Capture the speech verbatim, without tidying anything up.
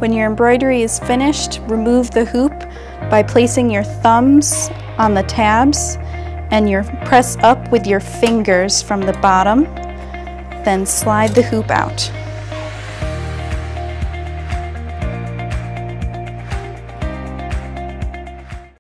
When your embroidery is finished, remove the hoop by placing your thumbs on the tabs and your press up with your fingers from the bottom, then slide the hoop out.